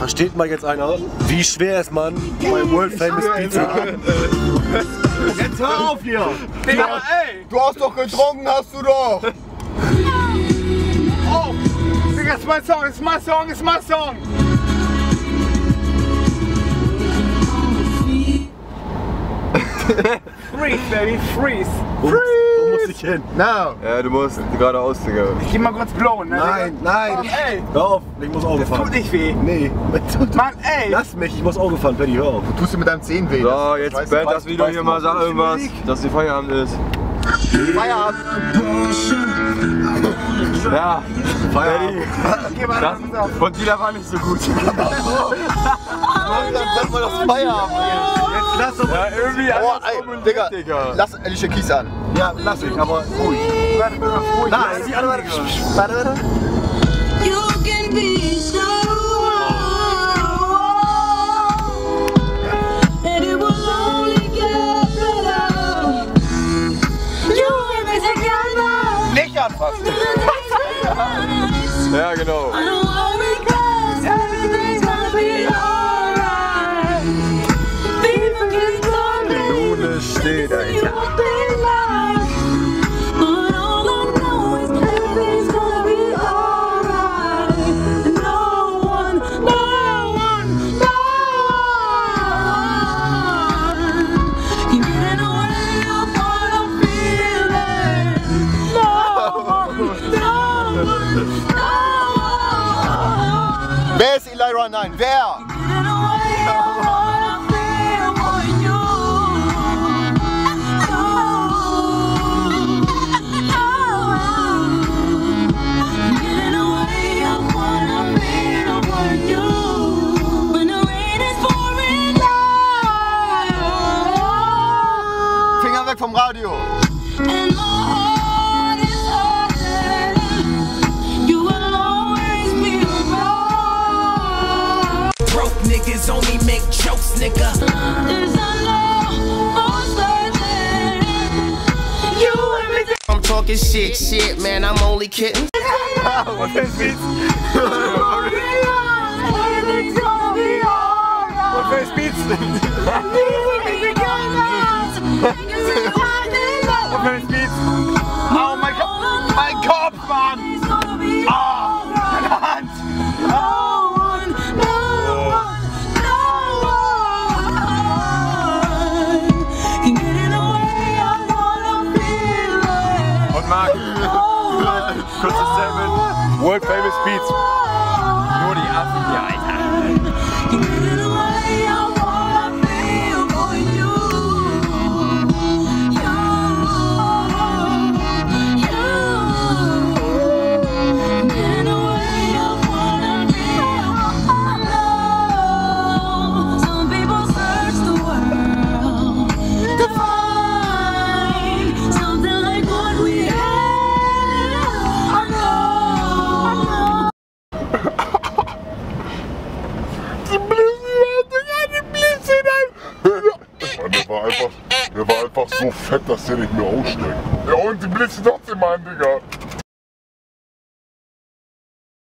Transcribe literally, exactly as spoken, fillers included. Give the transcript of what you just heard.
Versteht mal jetzt einer, wie schwer ist man bei World Famous Pizza? Jetzt hör auf hier! Digga, ey! Du hast doch getrunken, hast du doch! Oh! Digga, ist mein Song, ist mein Song, ist mein Song! Freeze, baby, freeze! Wo, wo muss ich hin? No. Ja, du musst geradeaus, Digga. Ich geh mal kurz blowen, ne? Nein, nein! Mann, ey! Hör auf, ich muss Auto Das fahren. tut nicht weh! Nee, Mann, ey! lass mich, ich muss Auto fahren, Benny, hör auf. Du tust dir mit deinem Zehen weh. So, Das- jetzt weißt bellt du, das Video weißt hier du, mal, was sag du irgendwas, dass die Feierabend ist. Feierabend. Ja, Feierabend. Geh mal das das auf! von Dieter war nicht so gut. Dann sag mal das Feierabend. Jetzt lass doch Ja, mal. irgendwie Oh, anders ey, formuliert, Digga, Digga. lass Alicia Keys an. Ja, lass ich, aber ruhig. Warte, warte, ruhig. Nein, die andere. Warte, warte. You can be so and it will only get better. You and me together. Nicht anfassen. Ja, genau. I don't worry 'cause everything's gonna be alright. People keep talking. Lune steht, You Alter. won't be mine. But all I know is everything's gonna be alright. No one, no one, no one can get in the way of what I'm feeling. No one, no one, no one. Wer ist Elira Nine? Wer? Get in the way of what I feel for you. Get in the way of what I feel for you. When the rain is pouring down Finger weg vom Radio. and my heart is hurting, you will always be around. Broke niggas only make jokes, nigga. There's a love for certain. You and me. I'm talking shit, shit, man. I'm only kidding. Everything's gonna be alright. Und wer spielt's? Und wer spielt's? Oh mein Gott! Mein Kopf, Mann! Ah! Meine Hand! Und Marc, kurzes Statement. World Famous Beats. Nur die Affen hier, Alter. Some people search the world to find something like what we have. I know. Der war einfach, der war einfach so fett, dass der nicht mehr aussteckt. Ja und die blitzen trotzdem an, Digga.